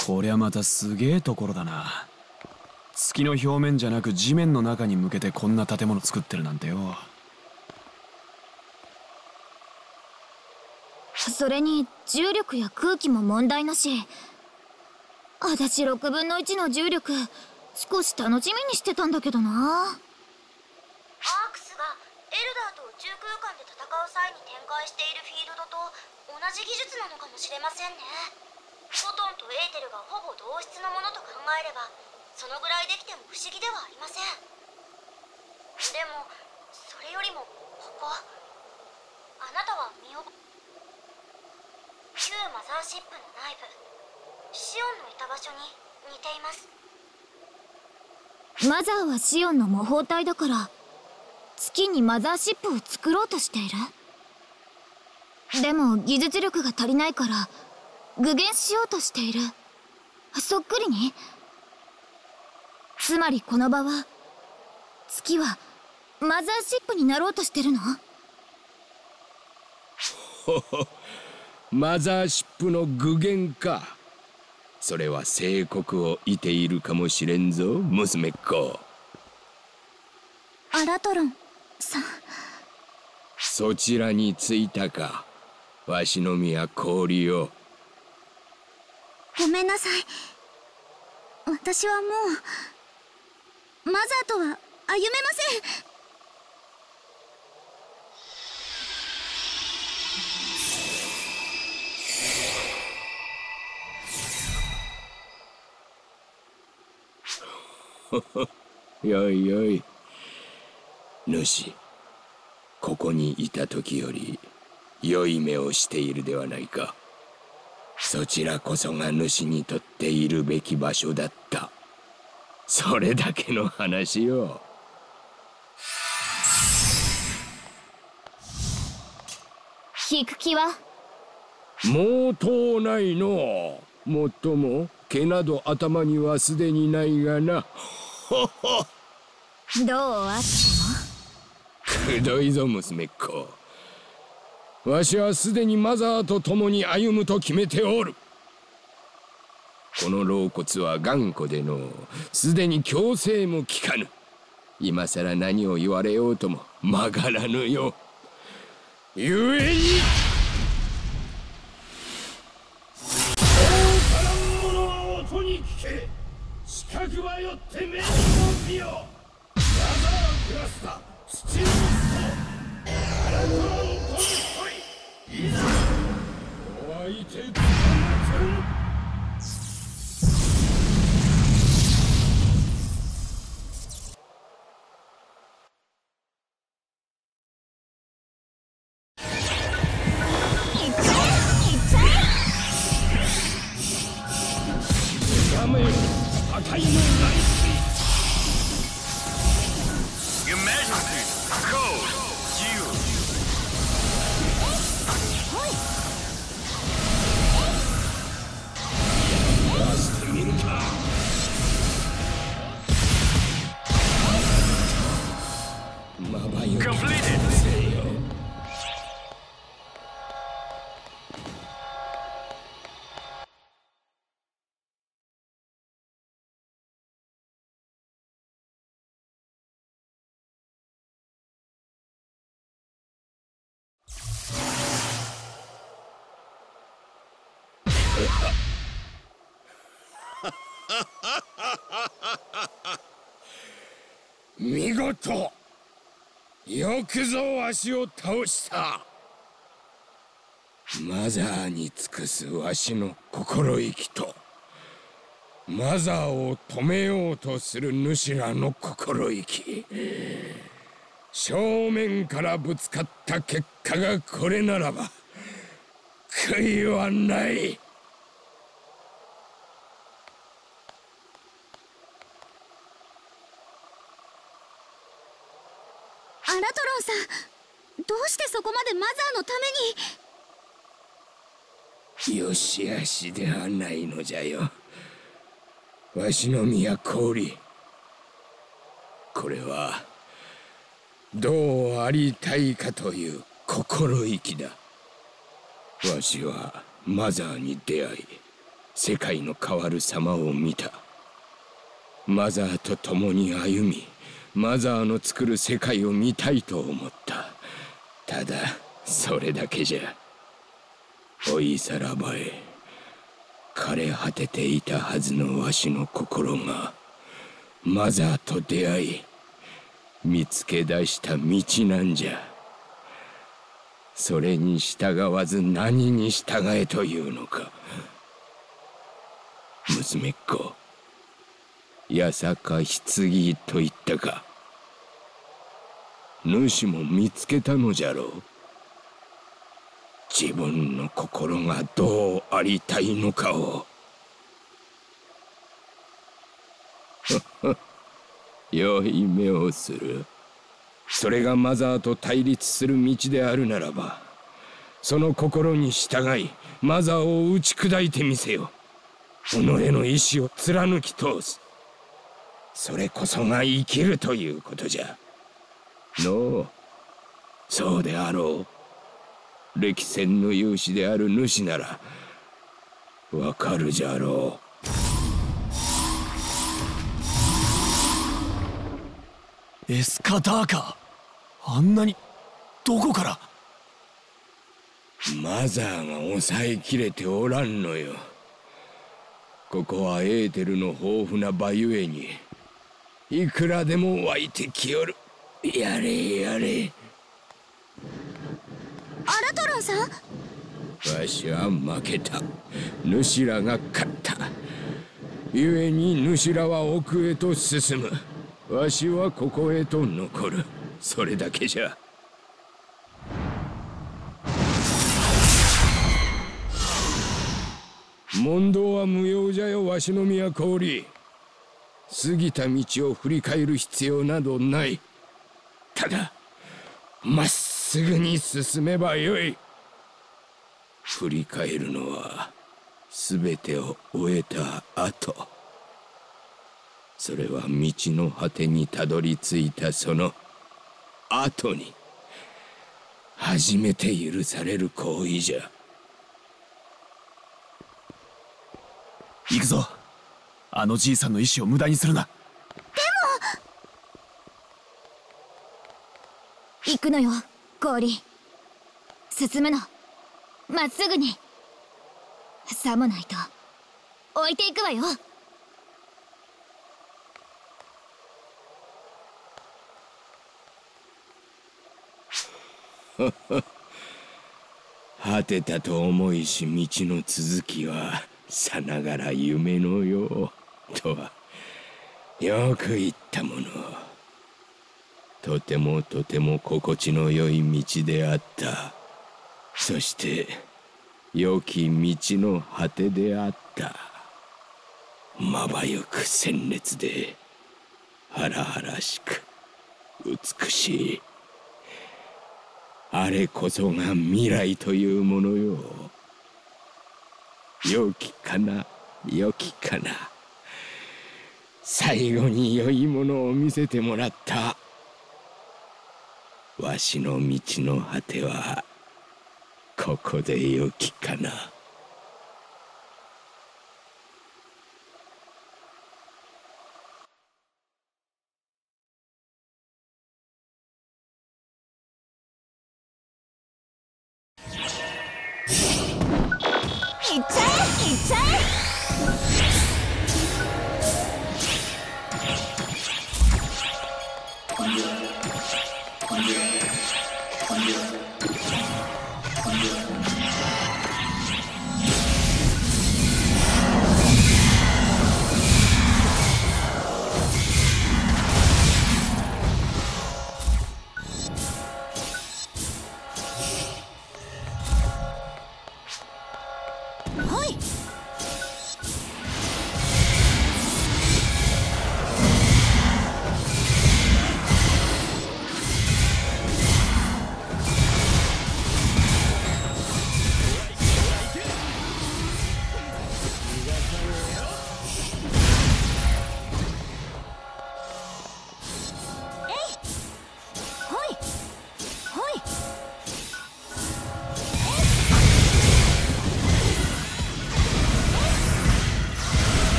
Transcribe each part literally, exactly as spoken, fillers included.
こりゃまたすげえところだな。月の表面じゃなく地面の中に向けてこんな建物作ってるなんてよ。 それに重力や空気も問題なし。私ろくぶんのいちの重力少し楽しみにしてたんだけどな。 アークスがエルダーと宇宙空間で戦う際に展開しているフィールドと同じ技術なのかもしれませんね。フォトンとエーテルがほぼ同質のものと考えればそのぐらいできても不思議ではありません。でもそれよりもここ、あなたは見覚え、旧マザーシップの内部、シオンのいた場所に似ています。 マザーはシオンの模倣体だから月にマザーシップを作ろうとしている。でも技術力が足りないから具現しようとしている。そっくりに。つまりこの場は月はマザーシップになろうとしてるの？ ほほ、マザーシップの具現か。それは聖国を射ているかもしれんぞ、娘っ子。 アラトロンさん。 そちらに着いたか、わしの宮氷よ。 ごめんなさい。私はもうマザーとは歩めません。 よいよい。主、ここにいた時より良い目をしているではないか。そちらこそが主にとっているべき場所だった。それだけの話よ。 引く気は？ もうとうないの。もっとも毛など頭にはすでにないがな。ほほ。 どうあってもくどいぞ、娘っ子。わしはすでにマザーと共に歩むと決めておる。この老骨は頑固でのすでに強制も効かぬ。今さら何を言われようとも曲がらぬよ。ゆえに大からん者は音に聞け。近くはよって目を見よ。マザークラスタースチルストアラトロントルストイ、いざお相手つかまつる。見事、よくぞわしを倒した。マザーに尽くすわしの心意気とマザーを止めようとする主らの心意気、正面からぶつかった結果がこれならば悔いはない。 アラトロンさん、どうしてそこまでマザーのために？ よしあしではないのじゃよ。わしの宮氷、これはどうありたいかという心意気だ。わしはマザーに出会い世界の変わる様を見た。マザーと共に歩み、マザーの作る世界を見たいと思った。ただそれだけじゃ。おいさらばえ、枯れ果てていたはずのわしの心がマザーと出会い見つけ出した道なんじゃ。それに従わず何に従えというのか。娘っ子、八坂棺と言ったか。主も見つけたのじゃろう。自分の心がどうありたいのかを。良い目をする。それがマザーと対立する道であるならば、その心に従いマザーを打ち砕いてみせよ。己の意志を貫き通す。それこそが生きるということじゃ。のう、そうであろう。歴戦の勇士である主ならわかるじゃろう。エスカダーカ、あんなにどこから？ マザーが抑えきれておらんのよ。ここはエーテルの豊富な場ゆえにいくらでも湧いてきよる。やれやれ。 アラトロンさん？ わしは負けた。主らが勝った。故に主らは奥へと進む。わしはここへと残る。それだけじゃ。問答は無用じゃよ、わしの宮氷。過ぎた道を振り返る必要などない。ただまっすぐに進めばよい。振り返るのは全てを終えた後。それは道の果てにたどり着いたその後に初めて許される行為じゃ。 行くぞ。あのじいさんの意志を無駄にするな。 行くのよ、氷。進むの。まっすぐに。さもないと置いていくわよ。 果てたと思いし道の続きはさながら夢のようとはよく言ったもの。とてもとても心地の良い道であった。そして良き道の果てであった。まばゆく鮮烈で荒々しく美しい。あれこそが未来というものよ。良きかな、良きかな。最後に良いものを見せてもらった。わしの道の果てはここで良きかな。 いっちゃえ、いっちゃえ。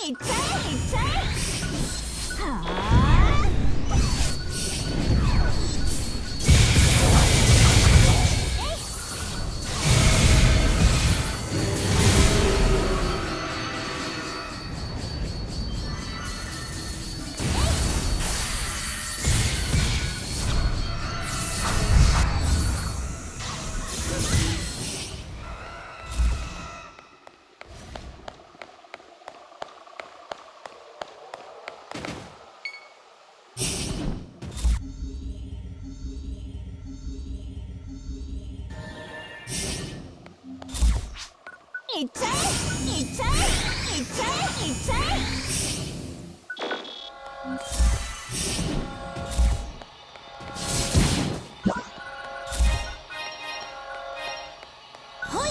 いっちゃえいっちゃえ。はあ。いっちゃえいっちゃえいっちゃえいっちゃえ。はい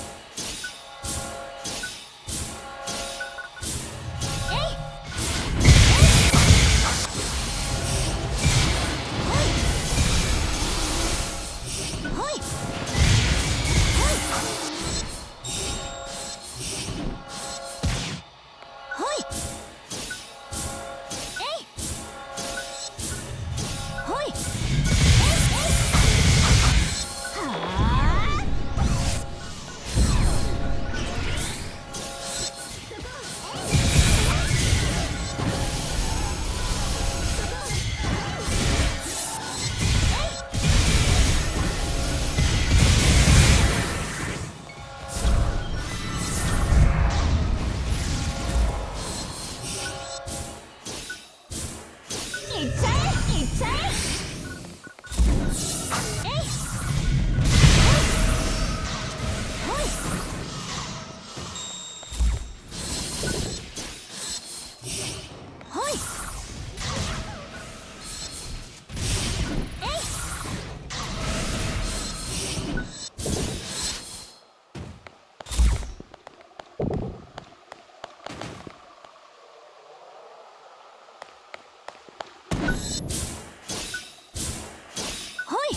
えいはいはいいっちゃえいっちゃえ。えいはいはいえいはい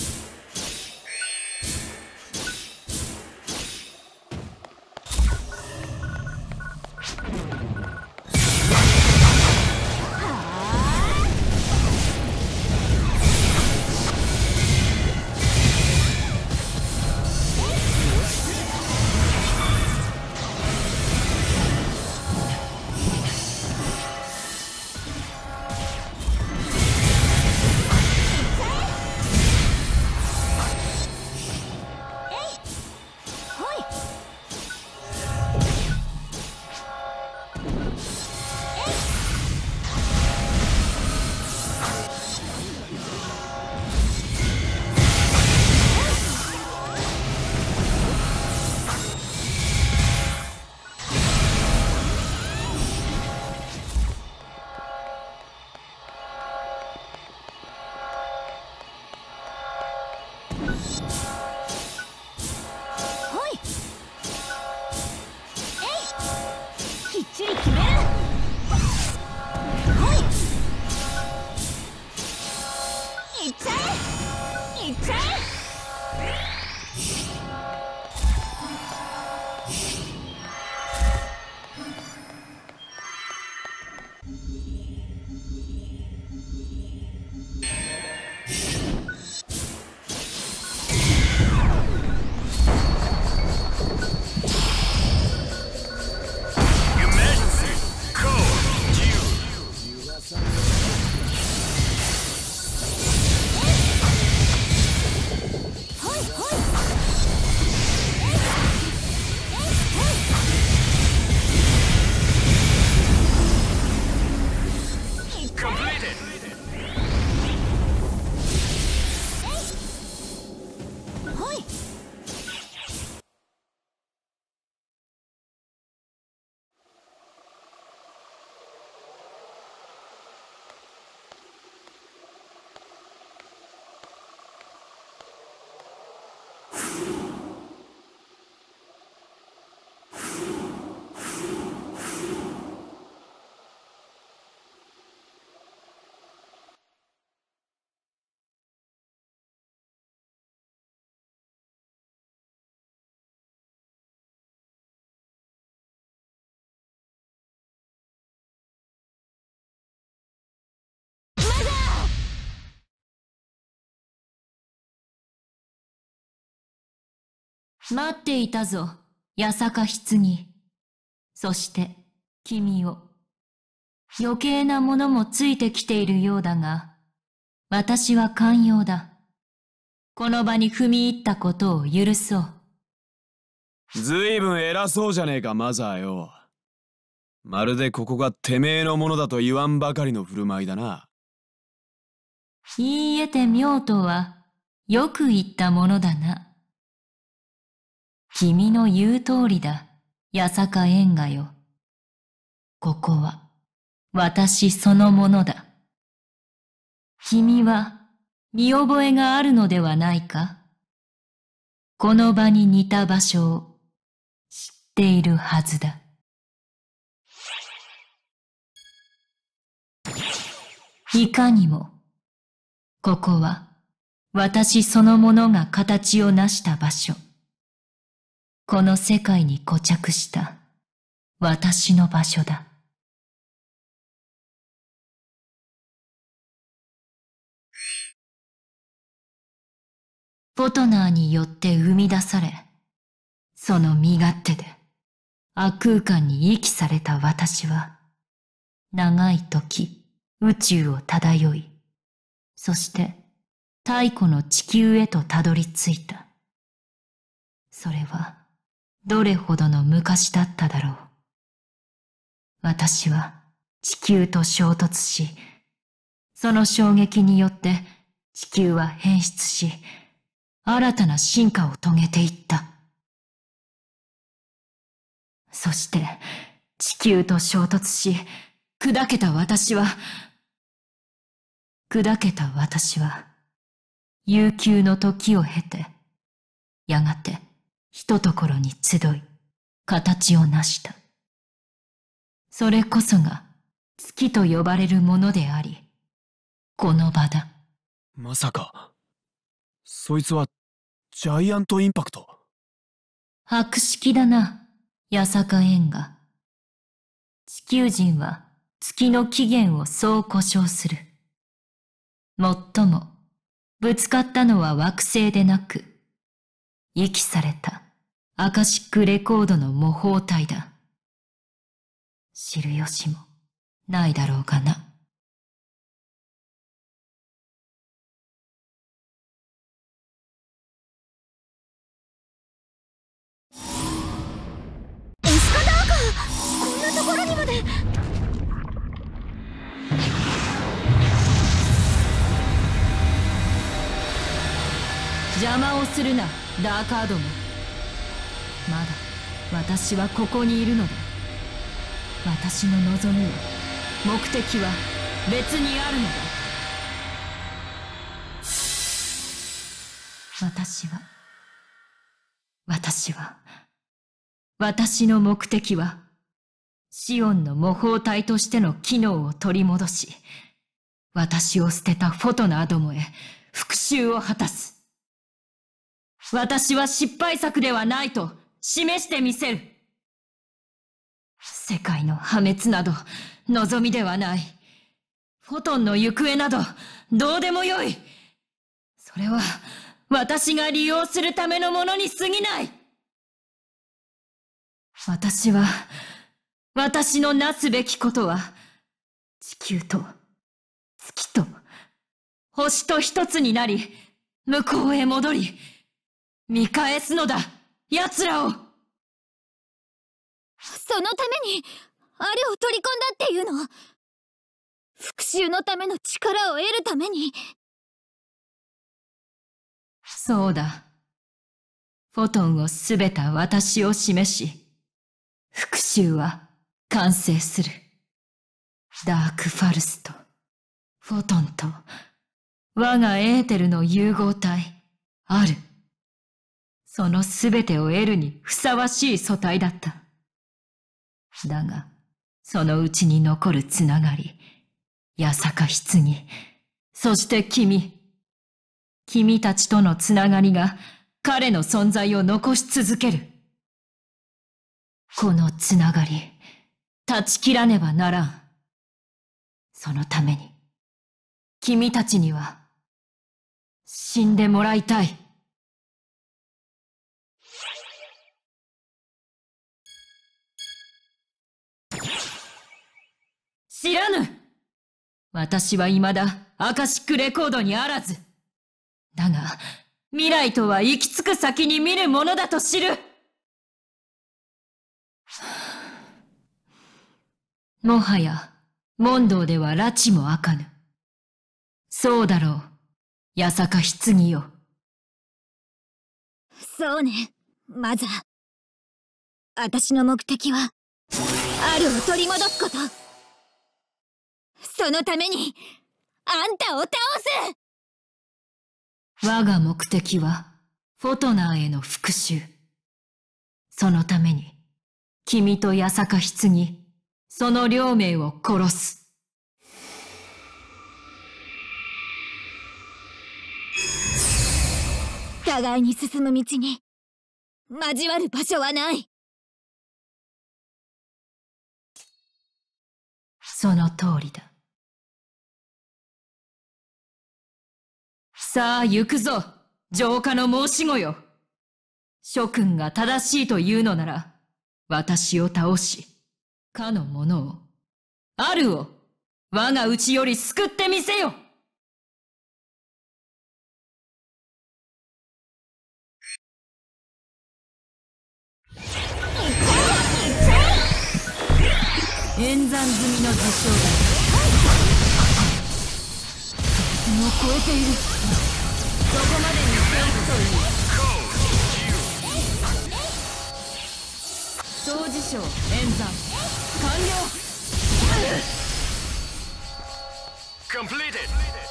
きっちり決める。はいいっちゃえいっちゃえ。 Your Majesty! 待っていたぞ、八坂棺。そして、君を。余計なものもついてきているようだが、私は寛容だ。この場に踏み入ったことを許そう。 ずいぶん偉そうじゃねえか、マザーよ。まるでここがてめえのものだと言わんばかりの振る舞いだな。 言い得て妙とは、よく言ったものだな。君の言う通りだ、八坂縁がよ。ここは、私そのものだ。君は、見覚えがあるのではないか？この場に似た場所を、知っているはずだ。いかにも、ここは、私そのものが形を成した場所。この世界に固着した、私の場所だ。フォトナーによって生み出され、その身勝手で、悪空間に遺棄された私は、長い時、宇宙を漂い、そして太古の地球へとたどり着いた。それはどれほどの昔だっただろう。私は地球と衝突し、その衝撃によって地球は変質し、新たな進化を遂げていった。そして地球と衝突し、砕けた私は、砕けた私は、悠久の時を経て、やがて、ひとところに集い、形を成した。それこそが、月と呼ばれるものであり、この場だ。 まさか、そいつは、ジャイアントインパクト。 博識だな、八坂縁が。地球人は、月の起源をそう呼称する。もっとも、ぶつかったのは惑星でなく、遺棄されたアカシックレコードの模倣体だ。知る由もないだろうがな。 エスカダーカー、こんなところにまで。 邪魔をするな、ダーカードも。まだ私はここにいるのだ。私の望みは、目的は別にあるのだ。私は私は私の目的はシオンの模倣体としての機能を取り戻し、私を捨てたフォトナーどもへ復讐を果たす。私は失敗作ではないと示してみせる。世界の破滅など望みではない。フォトンの行方などどうでもよい。それは私が利用するためのものに過ぎない。私は、私のなすべきことは、地球と月と星と一つになり、向こうへ戻り、見返すのだ、奴らを。 そのために、あれを取り込んだっていうの？復讐のための力を得るために。 そうだ。フォトンをすべた私を示し、復讐は完成する。ダークファルスと、フォトンと、我がエーテルの融合体、ある。そのすべてを得るにふさわしい素体だった。だが、そのうちに残るつながり、八坂棺、そして君。君たちとのつながりが彼の存在を残し続ける。このつながり、断ち切らねばならん。そのために、君たちには、死んでもらいたい。 知らぬ。私は未だアカシックレコードにあらず。だが、未来とは行き着く先に見るものだと知る。もはや、問答では拉致も開かぬ。そうだろう、八坂棺よ。 そうね、マザー。私の目的は、アルを取り戻すこと。そのために、あんたを倒す！ 我が目的は、フォトナーへの復讐。そのために、君と八坂棺、その両名を殺す。 互いに進む道に、交わる場所はない。 その通りだ。さあ行くぞ、浄化の申し子よ。諸君が正しいというのなら、私を倒し、かの者を、あるを、我が内より救ってみせよ。演算済みの事象だ。もう超えている。そこまでにしておくといい。総事象演算完了。 Completed.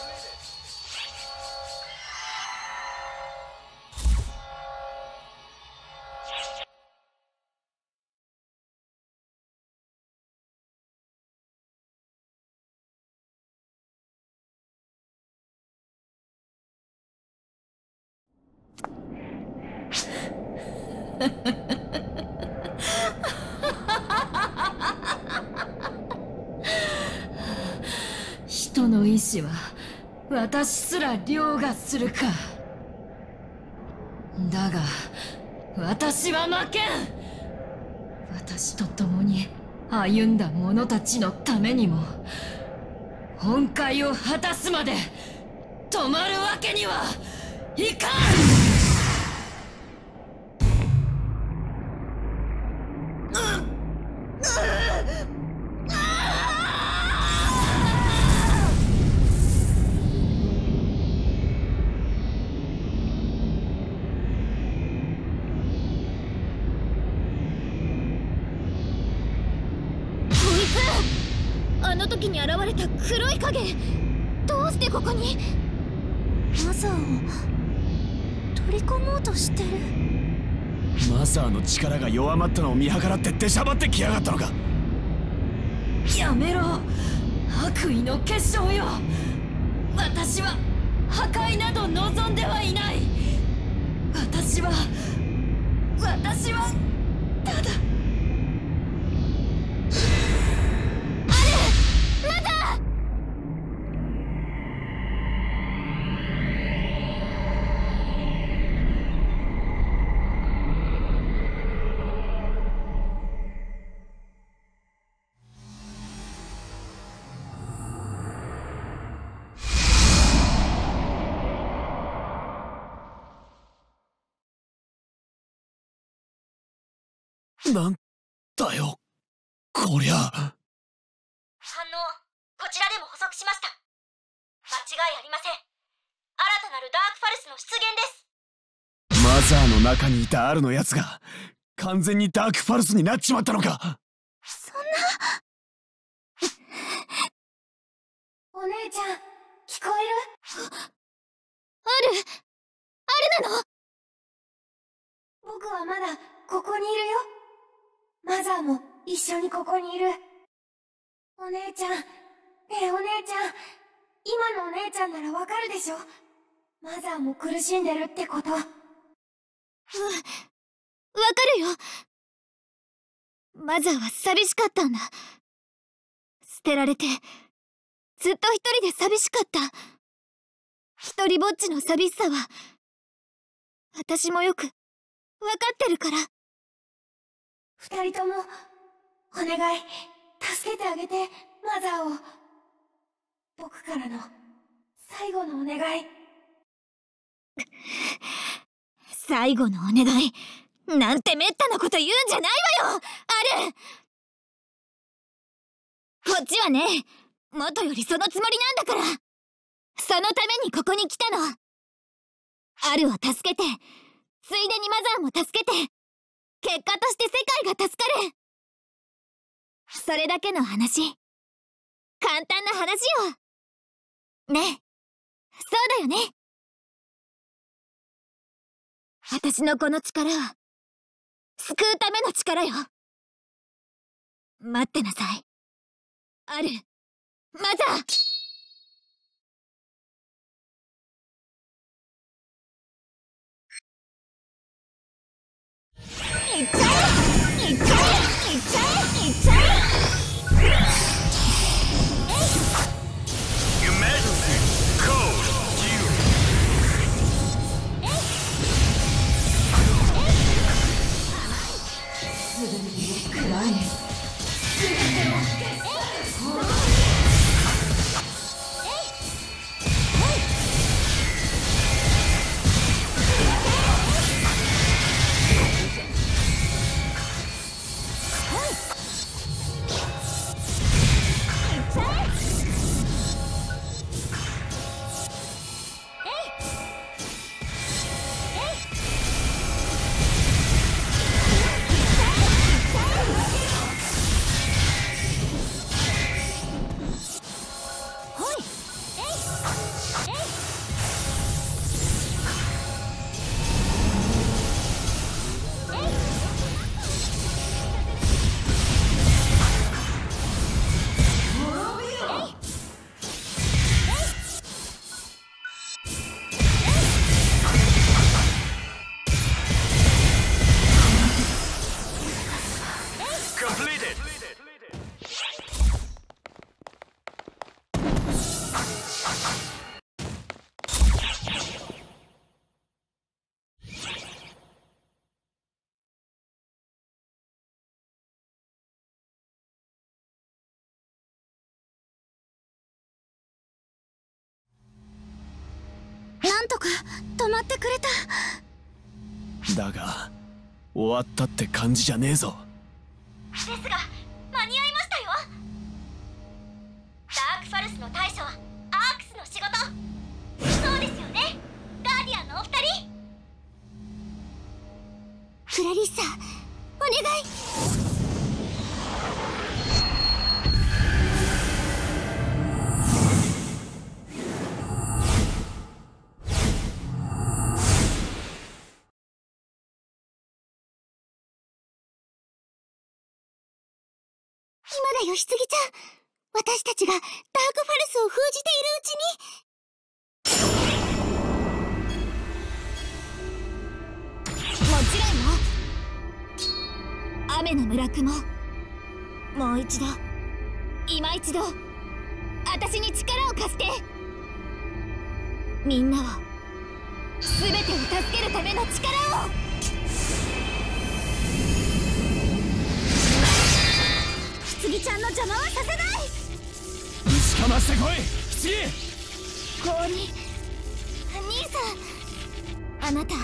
人の意志は私すら凌駕するか。だが私は負けん。私と共に歩んだ者たちのためにも、本懐を果たすまで止まるわけにはいかん。 あの時に現れた黒い影、どうしてここに？ マザーを取り込もうとしてる。 マザーの力が弱まったのを見計らって出しゃばってきやがったのか。 やめろ、悪意の結晶よ。私は破壊など望んではいない。私は私はただなんだよこりゃ。 反応こちらでも捕捉しました。間違いありません。新たなるダークファルスの出現です。 マザーの中にいたアルのやつが完全にダークファルスになっちまったのか。 そんなお姉ちゃん聞こえる？ あるあるなの？ 僕はまだここにいるよ。マザーも一緒にここにいる。お姉ちゃん、ねえお姉ちゃん、今のお姉ちゃんならわかるでしょ？マザーも苦しんでるってこと。うん、わかるよ。マザーは寂しかったんだ。捨てられてずっと一人で寂しかった。一人ぼっちの寂しさは私もよくわかってるから。 二人ともお願い助けてあげて、マザーを。僕からの最後のお願い。 最後のお願いなんてめったなこと言うんじゃないわよ、アル。こっちはね、元よりそのつもりなんだから。そのためにここに来たの。アルを助けて、ついでにマザーも助けて、結果として世界が助かる。それだけの話。簡単な話よ。ねえ、そうだよね。私のこの力は、救うための力よ。待ってなさい。アル、マザー。いっちゃえいっちゃえいっちゃえいっちゃえ。なんとか止まってくれた。 だが終わったって感じじゃねえぞ。 ですが間に合いましたよ。ダークファルスの対処はアークスの仕事。そうですよね、ガーディアンのお二人。 クラリッサ、お願い。今だよ、棺ちゃん。私たちがダークファルスを封じているうちに。もちろんよ。雨の村雲、もう一度、今一度、私に力を貸して。みんなを、すべてを助けるための力を。棺ちゃんの邪魔はさせない。 ぶちかましてこい、棺。 氷、兄さん、あなた。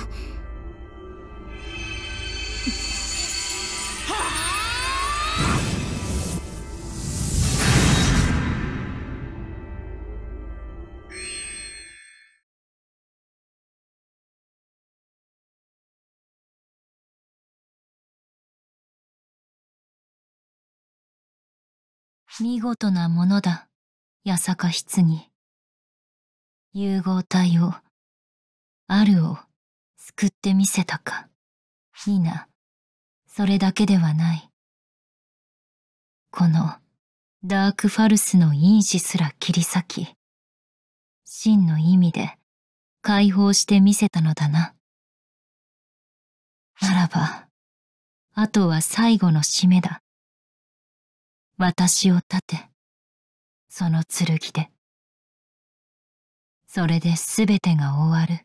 見事なものだ、八坂棺。融合体を、アルを救ってみせたか。いいな、それだけではない。このダークファルスの因子すら切り裂き、真の意味で解放してみせたのだな。ならば、あとは最後の締めだ。私を立て、その剣で。それで全てが終わる。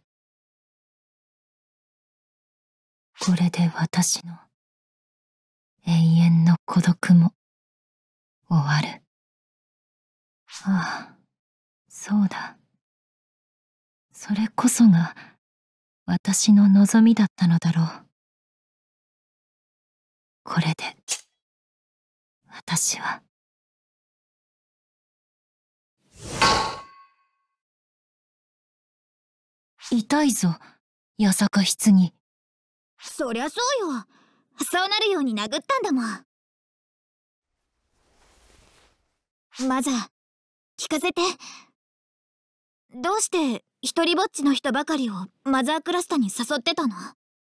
これで私の永遠の孤独も終わる。ああ、そうだ。それこそが私の望みだったのだろう。これで私は痛いぞ、八坂棺。 そりゃそうよ。そうなるように殴ったんだもん。マザー、聞かせて。どうして一人ぼっちの人ばかりをマザークラスターに誘ってたの？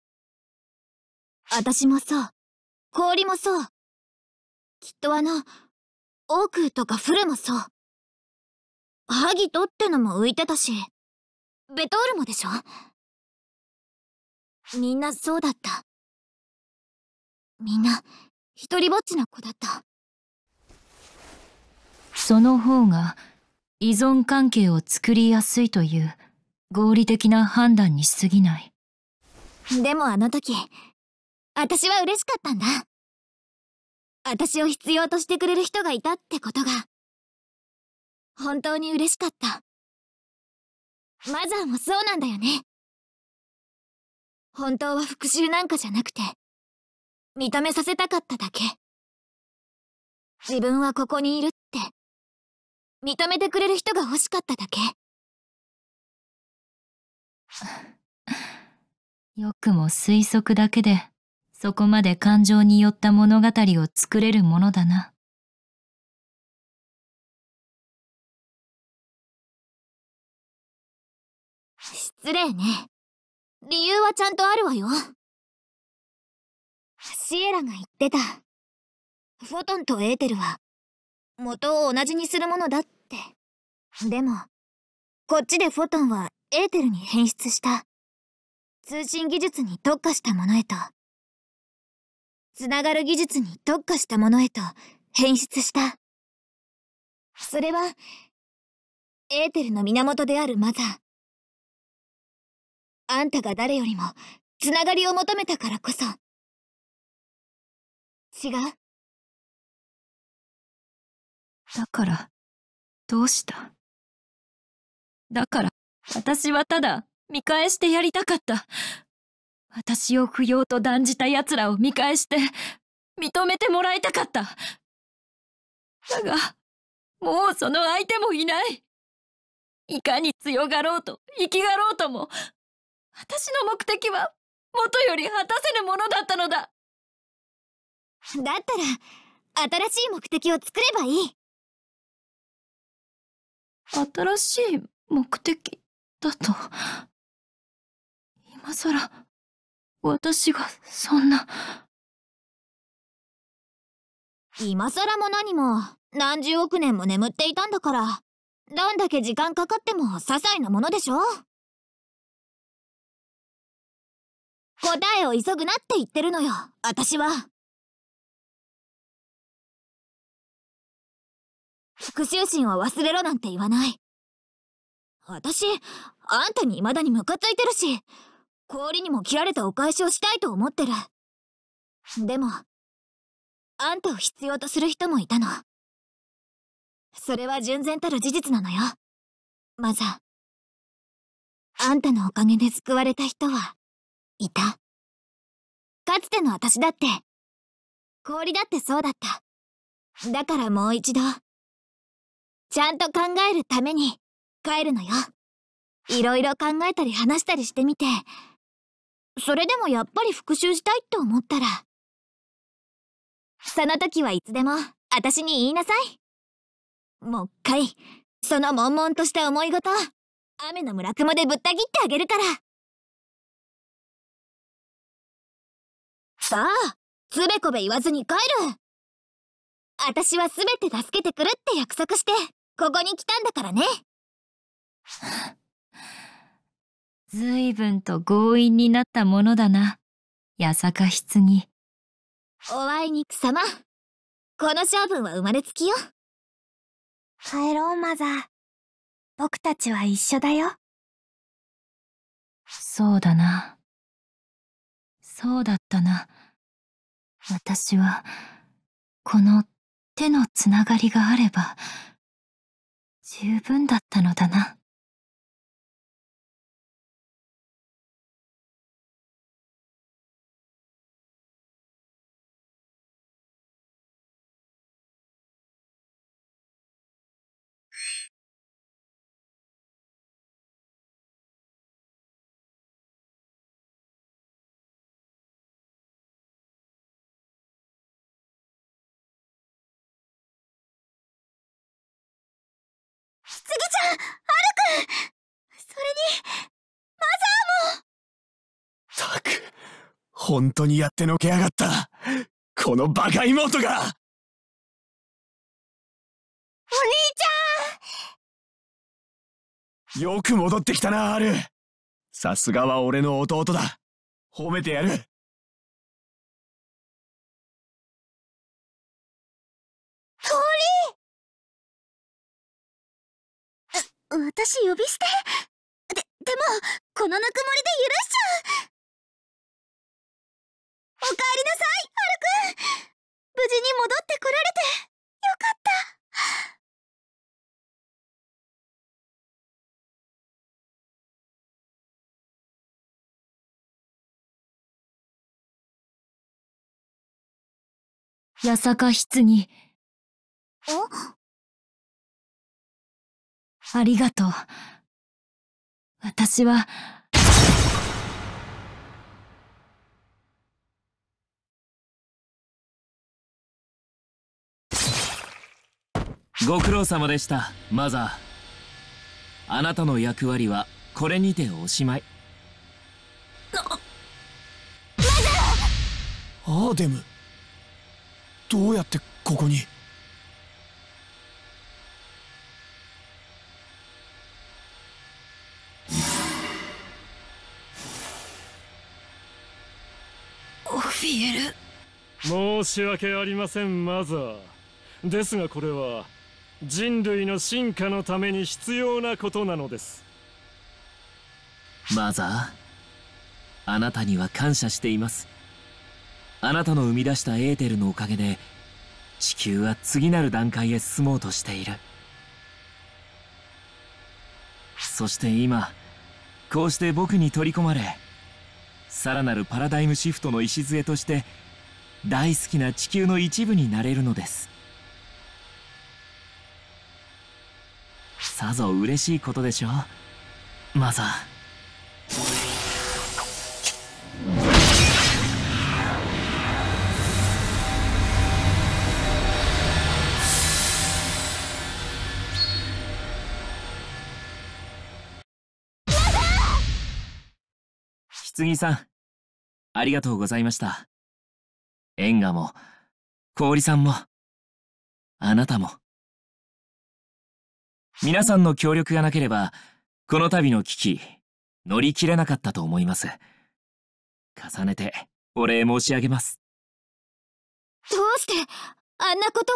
私もそう。氷もそう。きっとあの、オークとかフルもそう。ハギトってのも浮いてたし、ベトールもでしょ？みんなそうだった。みんな一人ぼっちの子だった。 その方が依存関係を作りやすいという合理的な判断に過ぎない。 でもあの時、私は嬉しかったんだ。私を必要としてくれる人がいたってことが、本当に嬉しかった。マザーもそうなんだよね。本当は復讐なんかじゃなくて、認めさせたかっただけ。自分はここにいるって、認めてくれる人が欲しかっただけ。 よくも推測だけで、そこまで感情によった物語を作れるものだな。 失礼ね。理由はちゃんとあるわよ。シエラが言ってた。フォトンとエーテルは元を同じにするものだって。でもこっちでフォトンはエーテルに変質した通信技術に特化したものへと、つながる技術に特化したものへと変質した。それはエーテルの源であるマザー。あんたが誰よりもつながりを求めたからこそ。違う？ だからどうした？だから私はただ見返してやりたかった。私を不要と断じた奴らを見返して認めてもらいたかった。だがもうその相手もいない。いかに強がろうと生きがろうとも、私の目的は元より果たせぬものだったのだ。 だったら新しい目的を作ればいい。 新しい目的だと？今さら私がそんな。 今さらも何も何十億年も眠っていたんだから、どんだけ時間かかっても些細なものでしょ。答えを急ぐなって言ってるのよ、私は。復讐心を忘れろなんて言わない。私、あんたに未だにムカついてるし、氷にも切られたお返しをしたいと思ってる。でも、あんたを必要とする人もいたの。それは純然たる事実なのよ。マザー。あんたのおかげで救われた人はいた。かつての私だって、氷だってそうだった。だからもう一度、ちゃんと考えるために帰るのよ。いろいろ考えたり話したりしてみて、それでもやっぱり復讐したいって思ったら、その時はいつでも私に言いなさい。もう一回、その悶々とした思い事、雨の村雲でぶった切ってあげるから。さあ、つべこべ言わずに帰る。私はすべて助けてくるって約束して、ここに来たんだからね。 ずいぶんと強引になったものだな、八坂棺。 おあいにくさま。この勝負は生まれつきよ。帰ろう、マザー。僕たちは一緒だよ。 そうだな。そうだったな。私は、この手のつながりがあれば十分だったのだな。 スギちゃん、アルくん、それにマザーも。 たく、本当にやってのけやがった、このバカ妹が。 お兄ちゃん。 よく戻ってきたな、アル。さすがは俺の弟だ。褒めてやる。 氷。私呼び捨て。で、でもこのぬくもりで許しちゃう。おかえりなさい、アルくん。無事に戻ってこられてよかった。 八坂棺。ありがとう。私はご苦労様でした、マザー。あなたの役割はこれにておしまい。 アーデム、どうやってここに。 オフィエル。 申し訳ありません、マザー。ですがこれは人類の進化のために必要なことなのです。 マザー、あなたには感謝しています。あなたの生み出したエーテルのおかげで地球は次なる段階へ進もうとしている。そして今こうして僕に取り込まれ、さらなるパラダイムシフトの礎として大好きな地球の一部になれるのです。さぞ嬉しいことでしょう、マザー。棺さん、ありがとうございました。エンガも氷さんもあなたも。皆さんの協力がなければこの度の危機乗り切れなかったと思います。重ねてお礼申し上げます。 どうしてあんなこと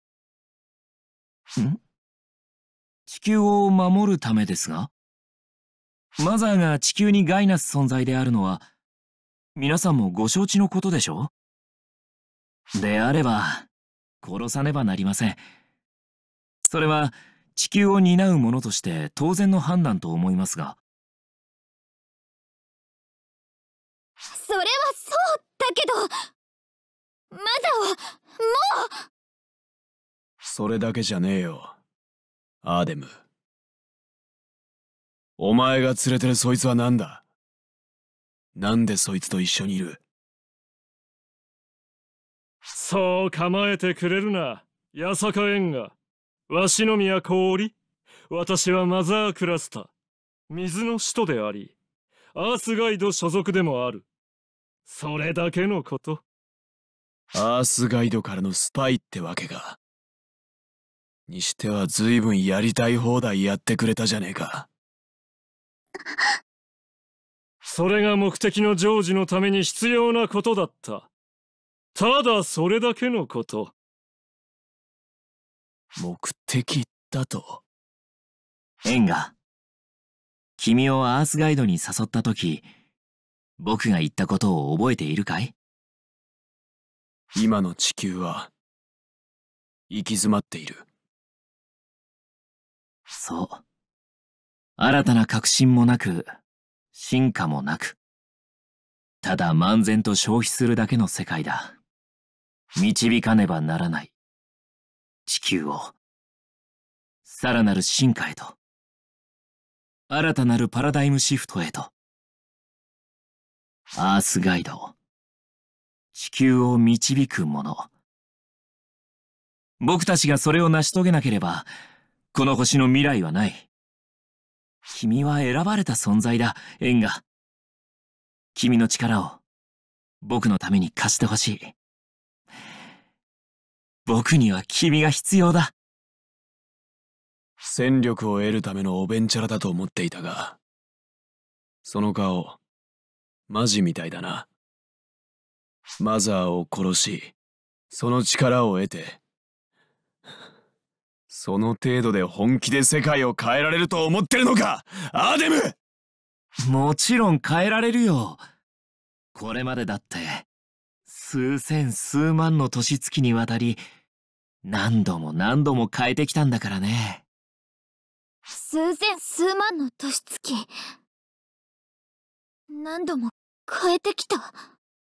を。 ん？地球を守るためですが？マザーが地球に害なす存在であるのは皆さんもご承知のことでしょう？であれば殺さねばなりません。それは地球を担う者として当然の判断と思いますが。 それはそうだけど、マザーはもう。 それだけじゃねえよ、アーデム。お前が連れてるそいつは何だ？なんでそいつと一緒にいる？ そう構えてくれるな、八坂エンガ。わしの宮氷。私はマザークラスタ、水の使徒であり、アースガイド所属でもある。それだけのこと。 アースガイドからのスパイってわけか。にしては随分やりたい放題やってくれたじゃねえか。 それが目的の成就のために必要なことだった。ただそれだけのこと。 目的だと？ エンガ、君をアースガイドに誘った時、僕が言ったことを覚えているかい？ 今の地球は行き詰まっている。 そう。新たな革新もなく、進化もなく、ただ漫然と消費するだけの世界だ。導かねばならない。地球を、さらなる進化へと。新たなるパラダイムシフトへと。アースガイド。地球を導くもの。僕たちがそれを成し遂げなければ、この星の未来はない。君は選ばれた存在だ、エンガ。君の力を僕のために貸してほしい。僕には君が必要だ。 戦力を得るためのおべんちゃらだと思っていたが、その顔、マジみたいだな。マザーを殺し、その力を得て、その程度で本気で世界を変えられると思ってるのか、アーデム！ もちろん変えられるよ。これまでだって、数千数万の年月にわたり、何度も何度も変えてきたんだからね。 数千数万の年月。何度も変えてきた。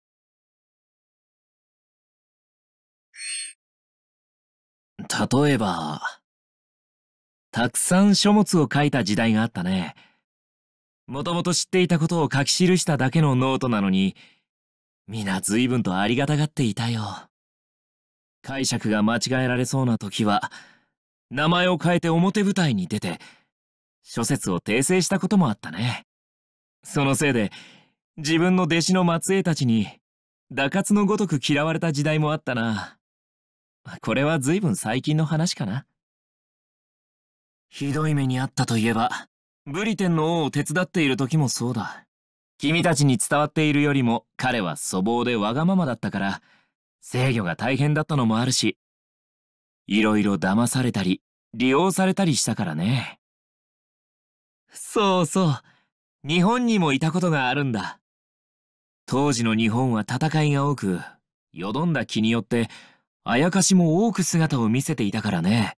例えば、たくさん書物を書いた時代があったね。もともと知っていたことを書き記しただけのノートなのに、皆随分とありがたがっていたよ。解釈が間違えられそうな時は、名前を変えて表舞台に出て、諸説を訂正したこともあったね。そのせいで、自分の弟子の末裔たちに、打活のごとく嫌われた時代もあったな。これは随分最近の話かな。ひどい目にあったといえば、ブリテンの王を手伝っている時もそうだ。君たちに伝わっているよりも彼は粗暴でわがままだったから、制御が大変だったのもあるし、いろいろ騙されたり、利用されたりしたからね。そうそう、日本にもいたことがあるんだ。当時の日本は戦いが多く、よどんだ気によって、あやかしも多く姿を見せていたからね。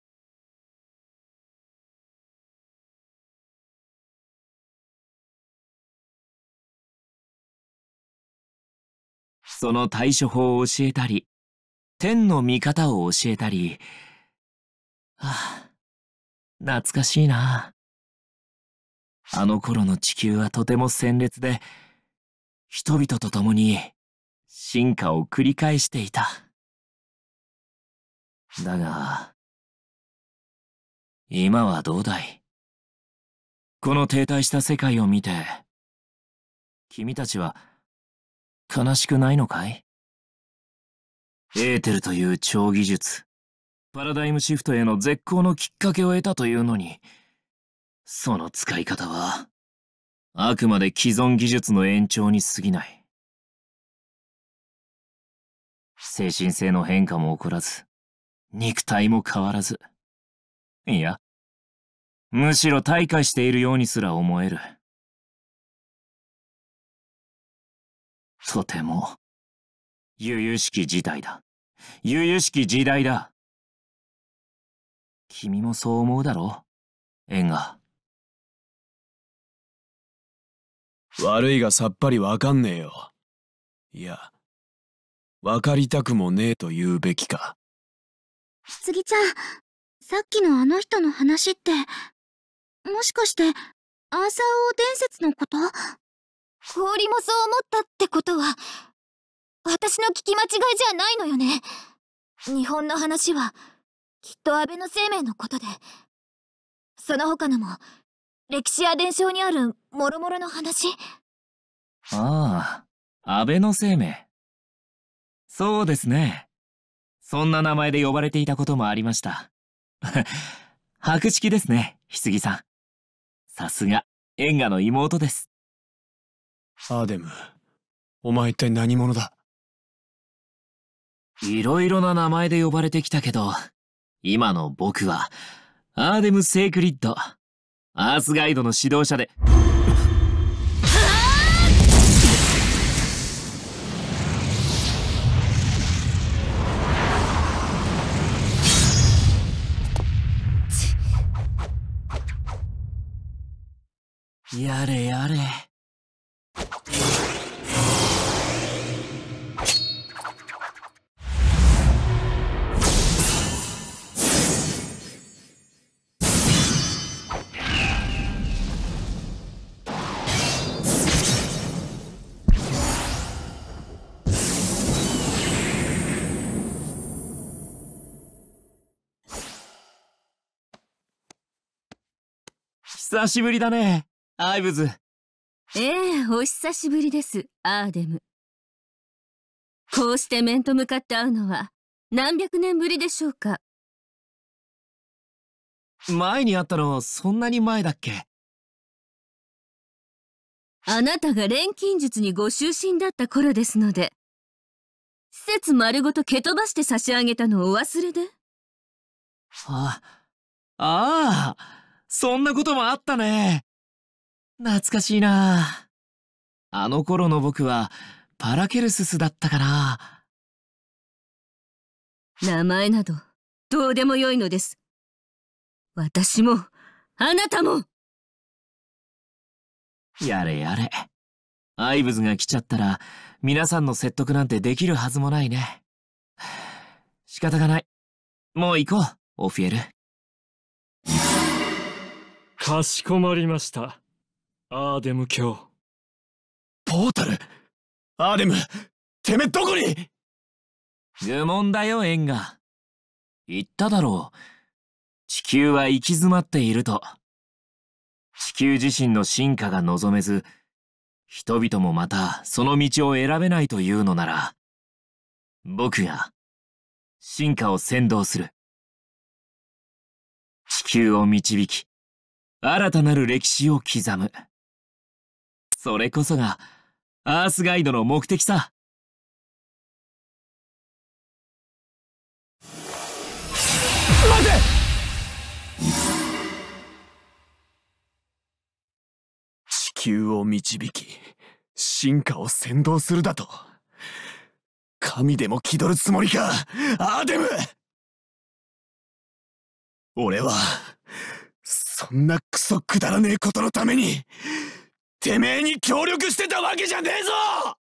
その対処法を教えたり、天の見方を教えたり、はあ、懐かしいな。あの頃の地球はとても鮮烈で、人々と共に進化を繰り返していた。だが、今はどうだい？この停滞した世界を見て、君たちは悲しくないのかい？エーテルという超技術、パラダイムシフトへの絶好のきっかけを得たというのに、その使い方は、あくまで既存技術の延長に過ぎない。精神性の変化も起こらず、肉体も変わらず。いや、むしろ退化しているようにすら思える。とても、由々しき事態だ。由々しき時代だ。君もそう思うだろう、エンガ。 悪いがさっぱりわかんねえよ。いや、わかりたくもねえと言うべきか。 杉ちゃん、さっきのあの人の話って、もしかして、アーサー王伝説のこと？ 氷もそう思ったってことは、私の聞き間違いじゃないのよね。日本の話は、きっと安倍の生命のことで、その他のも、歴史や伝承にあるもろもろの話。 ああ、安倍の生命。そうですね。そんな名前で呼ばれていたこともありました。博識ですね、棺さん。さすが、エンガの妹です。 アーデム、お前一体何者だ？ いろいろな名前で呼ばれてきたけど、今の僕は、アーデム・セイクリッド、アースガイドの指導者で、 やれやれ。久しぶりだね、アイブズ。 ええ、お久しぶりです、アーデム。こうして面と向かって会うのは何百年ぶりでしょうか。 前に会ったのそんなに前だっけ？ あなたが錬金術にご就寝だった頃ですので、施設丸ごと蹴飛ばして差し上げたのをお忘れで？ あ、ああ、そんなこともあったね。懐かしいな。あの頃の僕はパラケルススだったかな。 名前などどうでもよいのです。私もあなたも。 やれやれ。アイブズが来ちゃったら皆さんの説得なんてできるはずもないね。仕方がない。もう行こう、オフィエル。 かしこまりました、アーデム卿。 ポータル？アーデム、てめえどこに？ 愚問だよ、エンガ。言っただろう。地球は行き詰まっていると。地球自身の進化が望めず、人々もまたその道を選べないというのなら、僕が進化を先導する。地球を導き、新たなる歴史を刻む。それこそがアースガイドの目的さ。 待て！地球を導き、進化を先導するだと。神でも気取るつもりか、アーデム！俺はそんなクソくだらねえことのためにてめえに協力してたわけじゃねえぞ！